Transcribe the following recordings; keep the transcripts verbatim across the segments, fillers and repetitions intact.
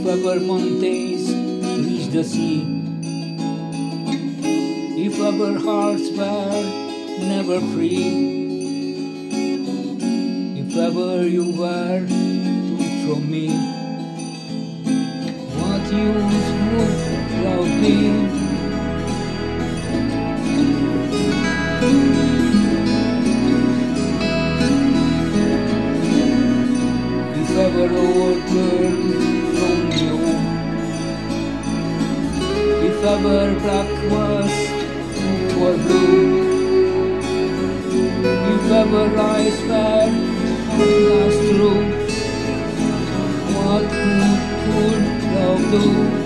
If ever mountains reach the sea, if ever hearts were never free, if ever you were took from me, what use would love be? If ever the world turned from you, if ever black was for blue, if ever lies were us true, what good would love do?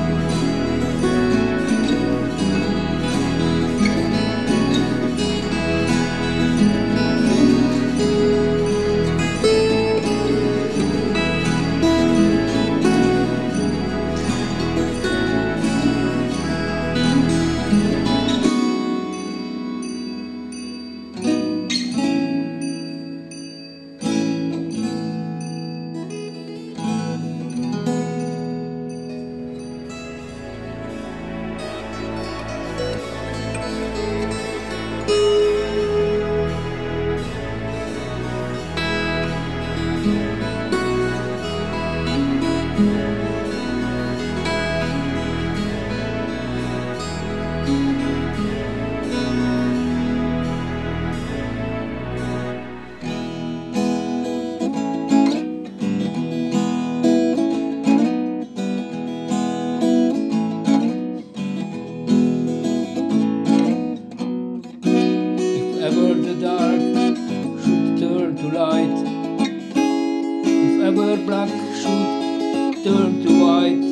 Ever the dark should turn to light, if ever black should turn to white,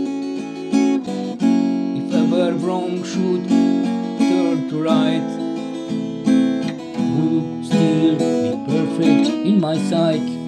if ever wrong should turn to right, would still be perfect in my sight.